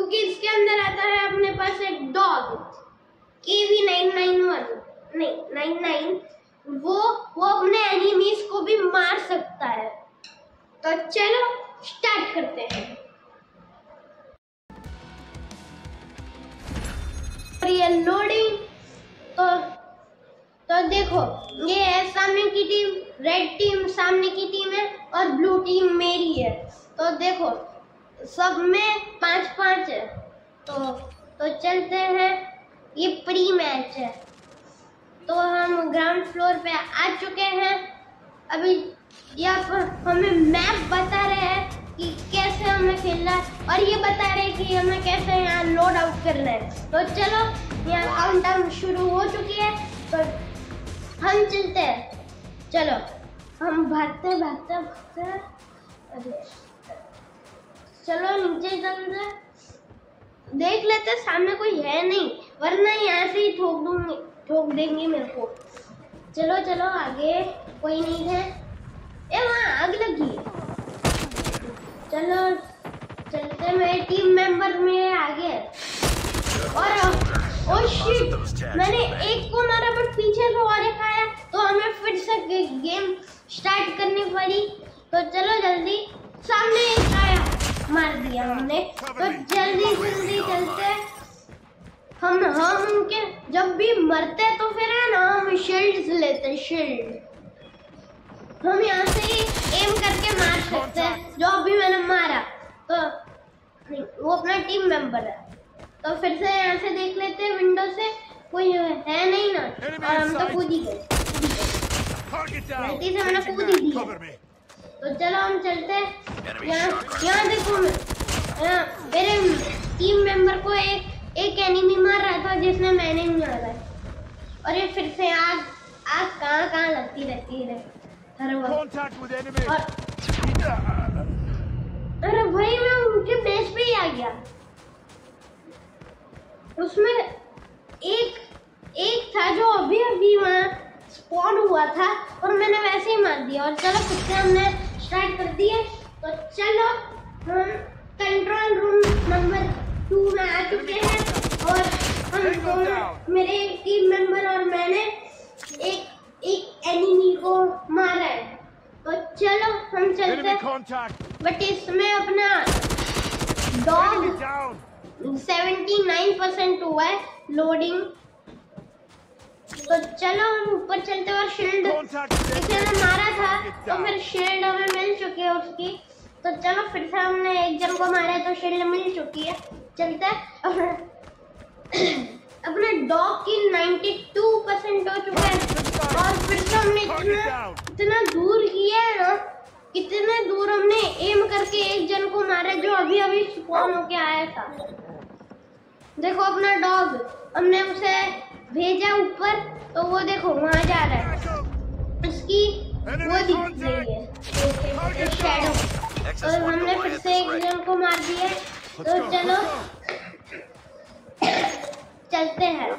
क्योंकि इसके अंदर आता है अपने पास एक डॉग KV991 नहीं 99, वो अपने एनिमीज को भी मार सकता है। तो चलो स्टार्ट करते हैं। और ये लोडिंग तो देखो, ये है सामने की टीम, रेड टीम सामने की टीम है और ब्लू टीम मेरी है। तो देखो सब में 5-5 है। तो चलते हैं, ये प्री मैच है। तो हम ग्राउंड फ्लोर पे आ चुके हैं। अभी यहाँ पर हमें मैप बता रहे हैं कि कैसे हमें खेलना है और ये बता रहे हैं कि हमें कैसे यहाँ लोड आउट करना है। तो चलो, यहाँ काउंटडाउन शुरू हो चुकी है, तो हम चलते हैं। चलो हम भागते अरे चलो नीचे चलते, देख लेते सामने कोई है नहीं, वरना यहाँ से ही ठोक देंगे मेरे को। चलो आगे कोई नहीं है। वहाँ आग लगी। चलो चलते, मेरे टीम मेंबर में आगे। और ओह शिट, मैंने एक को मारा बट पीछे से और एक आया, तो हमें फिर से गेम स्टार्ट करनी पड़ी। तो चलो जल्दी, सामने एक आया, मार दिया हमने। तो जल्दी चलते। हम उनके जब भी मरते तो फिर है ना, हम शील्ड लेते, शील्ड हम यहाँ से ही एम करके मार सकते हैं। जो अभी मैंने मारा तो वो अपना टीम मेंबर है। तो फिर से यहाँ से देख लेते हैं, विंडो से कोई है नहीं ना, और हम तो कूद ही गए, गलती से मैंने कूद ही दिया। तो चलो हम चलते हैं। यहाँ देखो, मेरे टीम मेंबर को एक एनिमी मार रहा था जिसने मैंने ही मारा, और ये फिर से आग कहाँ लगती रहती है हर वक्त। अरे भाई, मैं उनके बेस पे ही आ गया। उसमें एक था जो अभी वहाँ स्पॉन हुआ था, और मैंने वैसे ही मार दिया। और चलो फिर से हमने स्टार्ट कर दिए। तो चलो हम कंट्रोल रूम नंबर 2 में आ चुके हैं, और हम दोनों, मेरे टीम मेंबर और मैंने एक एनिमी को मारा है। तो चलो हम चलते हैं, बट इसमें अपना डॉग 79% हुआ है लोडिंग। तो चलो हम ऊपर चलते हैं, और शील्ड किसी ने मारा था तो फिर शील्ड हमें मिल चुकी है उसकी। तो चलो फिर से हमने एक जन को मारा है तो शील्ड मिल चुकी है। चलते हैं, अपने डॉग की 92% हो चुका है। और फिर से हमने इतना दूर किया है ना, कितने दूर हमने एम करके एक जन को मारा जो अभी स्पॉन होके आया था। देखो अपना डॉग, हमने उसे भेजा ऊपर, तो वो देखो वहां जा रहा है, उसकी वो दिख रही है शैडो। और हमने फिर से एक जन को मार दिया। तो चलो चलते हैं।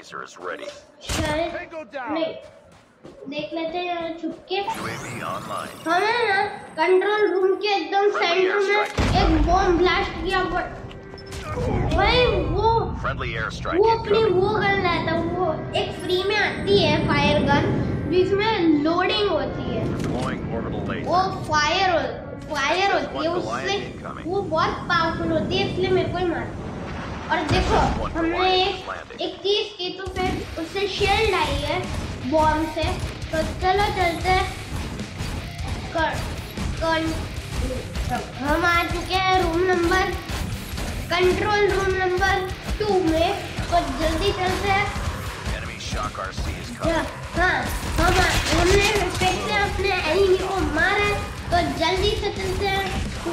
नहीं, देख लेते हैं छुप के। हमें ना कंट्रोल रूम के एकदम सेंटर में एक बॉम्ब ब्लास्ट किया, भाई वो अपनी वो गन लाया था। वो एक फ्री में आती है फायर गन, जिसमें लोडिंग होती है, वो फायर होती है, उससे वो बहुत पावरफुल होती है, इसलिए मेरे को ही मारा। और देखो हमने एक चीज की, तो फिर उससे शील्ड आई है बॉम्ब से। तो चलो चलते हैं। हम आ चुके हैं कंट्रोल रूम नंबर 2 में। तो जल्दी चलते हैं। हाँ, हमने फिर से अपने एनिमी को मारा है, तो जल्दी से चलते हैं।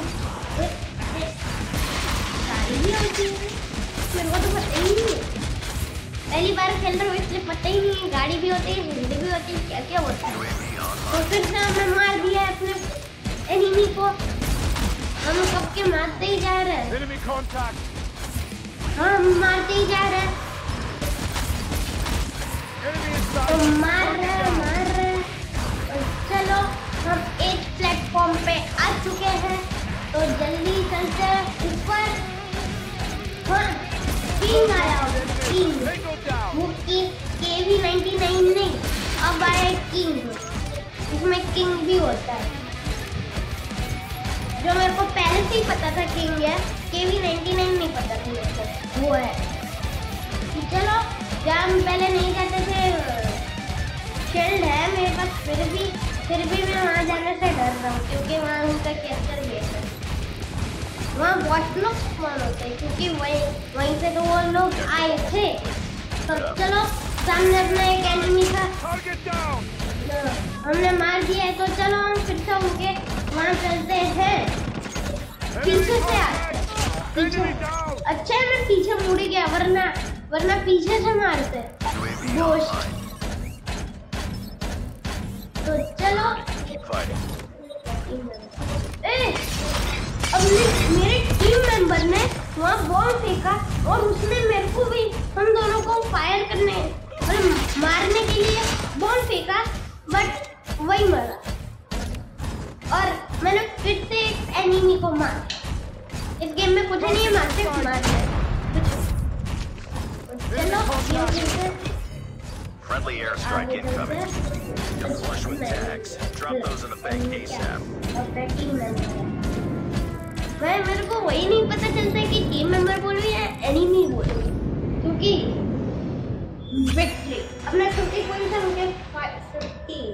गाड़ी होती है, मेरे को तो पता ही नहीं है, पहली बार खेल रहा हूँ इसलिए पता ही नहीं है। गाड़ी भी होती है, हिंदी भी होती है, क्या क्या होता है। तो फिर से हमने मार दिया है अपने एनिमी को। हम कब के मारते ही जा रहे हैं। हाँ, हम मारते ही जा रहे हैं। तो मार रहे हैं। तो चलो हम एक प्लेटफॉर्म पे आ चुके हैं, तो जल्दी चलते हैं ऊपर। किंग, वो KV99 नहीं, अब आया किंग, इसमें किंग भी होता है, जो मेरे को पहले से ही पता था किंग है, KV99 नहीं पता था मेरे को, वो है। चलो जहाँ हम पहले नहीं जाते थे, शील्ड है मेरे पास, फिर भी मैं वहाँ जाने से डर रहा हूँ, क्योंकि वहाँ उनका कैप्चर बेस है, वहाँ बहुत लोग स्पॉन होते हैं, क्योंकि वहीं से तो वो लोग आए थे। तो चलो सामने अपना एक एनिमी था, हमने मार दिया है, तो चलो हम फिर से उनके वहाँ चलते हैं, पीछे से आते पीछे। अच्छा है मैं पीछे मुड़ गया, वरना पीछे से मारते गोश्त। तो चलो अब मेरे टीम मेंबर ने वहाँ बॉल फेंका और उसने मेरे को भी, हम दोनों को फायर करने मतलब मारने के लिए बॉल फेंका, बट वही मरा और मैंने फिर से एक एनिमी को मारा। इस गेम में कुछ नहीं मारते, चलो Friendly airstrike incoming. You're flush with tags. Drop those in the bank ASAP. मेरे को वही नहीं पता चलता कि टीम मेंबर बोलूं या एनिमी बोलूं, क्योंकि विक्ट्री अपना 50 पॉइंट है, मुझे 15।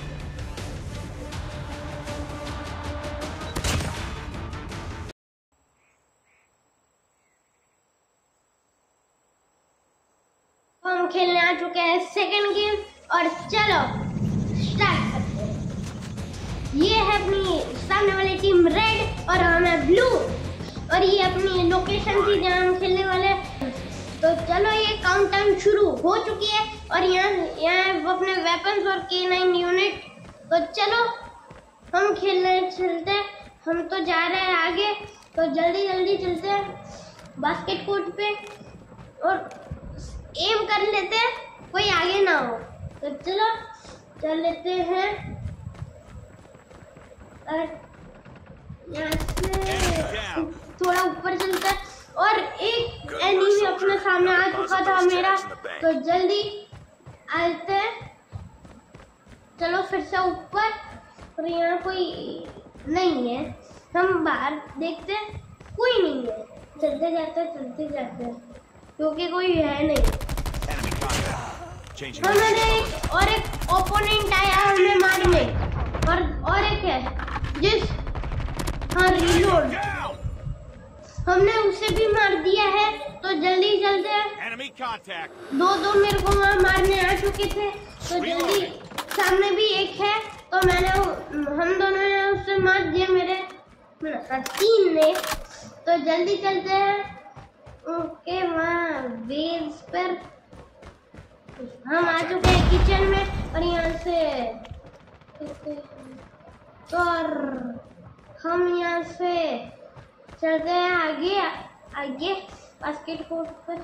हम खेलने आ चुके हैं सेकंड गेम और चलो स्टार्ट करते हैं। ये है अपनी सामने वाली टीम रेड और हम है ब्लू, और ये अपनी लोकेशन थी जहाँ हम खेलने वाले। तो चलो ये काउंटडाउन शुरू हो चुकी है और यहाँ अपने वेपन्स और K9 यूनिट। तो चलो हम खेलने चलते हैं, हम तो जा रहे हैं आगे, तो जल्दी चलते हैं बास्केट कोर्ट पे और एम कर लेते हैं, कोई आगे ना हो। तो चलो चल लेते हैं और यहाँ से थोड़ा ऊपर चलता है और एक एनिमी अपने सामने आ चुका था मेरा, तो जल्दी आते हैं। चलो फिर से ऊपर, और यहाँ कोई नहीं है, हम बाहर देखते हैं, कोई नहीं है, चलते जाते हैं क्योंकि कोई है नहीं। हमारे और एक ओपोनेंट आया हमें मारने, और एक है जिस हाँ रिलोड, हमने उसे भी मार दिया है। तो जल्दी चलते हैं, दो मेरे को वहाँ मारने आ चुके थे, तो जल्दी सामने भी एक है, तो हम दोनों ने उससे मार दिया, मेरे टीम ने। तो जल्दी चलते हैं ओके वहाँ बेस पर हम आ चुके हैं किचन में, और यहाँ से तो हम यहाँ से चलते हैं आगे बास्केट कोर्ट पर।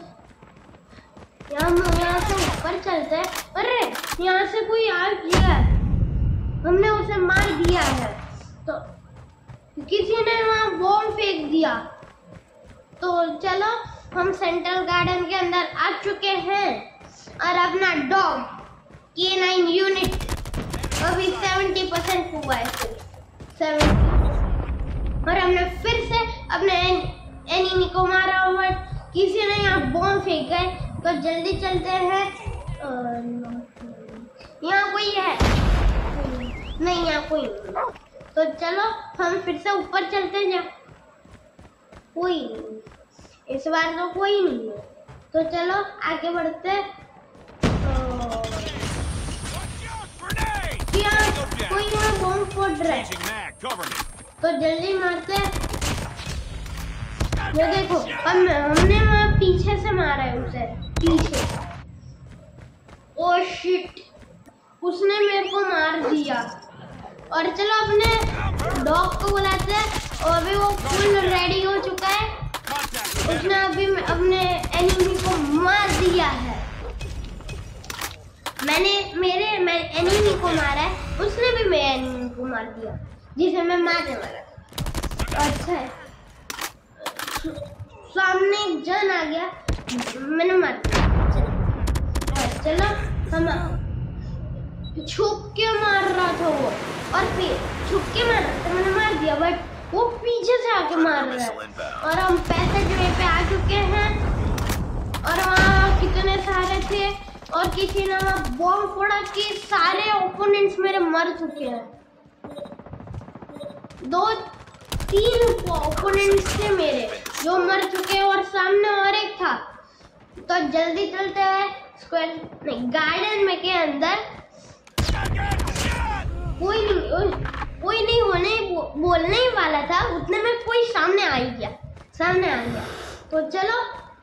यहाँ से ऊपर चलते हैं, अरे यहाँ से कोई आ गया, हमने उसे मार दिया है, तो किसी ने वहाँ बॉम्ब फेंक दिया। तो चलो हम सेंट्रल गार्डन के अंदर आ चुके हैं और अपना डॉग K9 यूनिट अभी 70% हुआ है, 70, और हमने फिर से अपने एनिमी को मारा हुआ, किसी ने यहाँ बॉम्ब फेंका है। तो जल्दी चलते हैं, यहाँ कोई है नहीं, यहाँ कोई नहीं। तो चलो हम फिर से ऊपर चलते हैं, कोई नहीं, इस बार तो कोई नहीं है। तो चलो आगे बढ़ते, कोई यहाँ बॉम्ब फोड़ रहा है, तो जल्दी मारते हैं। ये देखो हमने वहाँ पीछे से मारा है उसे, पीछे। ओह शिट, उसने मेरे को मार दिया। और चलो अपने डॉग को बुलाते हैं, और अभी वो फुल रेडी हो चुका है, उसने अभी अपने एनिमी को मार दिया है। मैंने एनिमी को मारा है, उसने भी मेरे एनिमी को मार दिया जिसे मैं मारने वाला था। अच्छा है, सामने एक जन आ गया, मैंने मार दिया। चलो हम छुप के मार रहा था वो, और फिर छुप के मार रहा था, मैंने मार दिया, बट वो पीछे से आके मार रहा है। और हम 65 पे आ चुके हैं, और वहाँ कितने सारे थे, और किसी ने वहाँ बॉम्ब फोड़ा कि सारे ओपोनेंट्स मेरे मर चुके हैं। 2-3 ओपोनेंट्स थे मेरे जो मर चुके हैं, और सामने और एक था। तो जल्दी चलते हैं स्क्वायर गार्डन में के अंदर। कोई नहीं बोलने ही वाला था, उतने में कोई सामने आ गया। तो चलो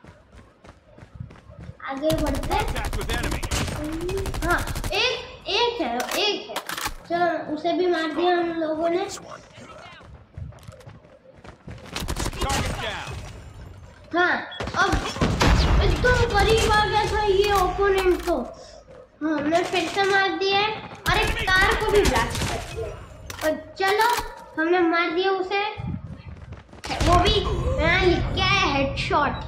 आगे बढ़ते हैं। हाँ, एक है। चलो उसे भी मार दिया हम लोगों ने। हाँ, अब एकदम करीब आ गया था ये ओपोनेंट तो। हाँ, हमने फिर से मार दिया है, और एक कार को भी ब्लास्ट कर दिया। और चलो हमने मार दिया उसे, वो भी यहाँ लिख के आया हेडशॉट।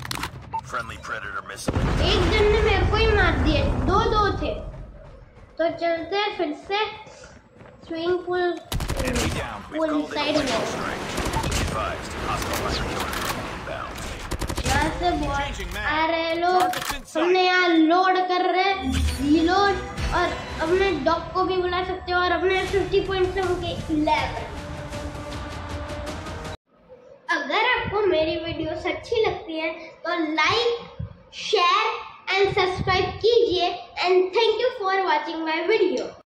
एक जन ने मेरे को ही मार दिया, 2 थे। तो चलते हैं फिर से स्विमिंग पूल साइड में। यहाँ से बहुत आ रहे लोग, हमने यहाँ लोड कर रहे हैं, रीलोड, और अपने डॉग को भी बुला सकते हो, और अपने 50 पॉइंट से होंगे 11। अगर आपको मेरी वीडियोस अच्छी लगती है तो लाइक, शेयर एंड सब्सक्राइब कीजिए, and thank you for watching my video.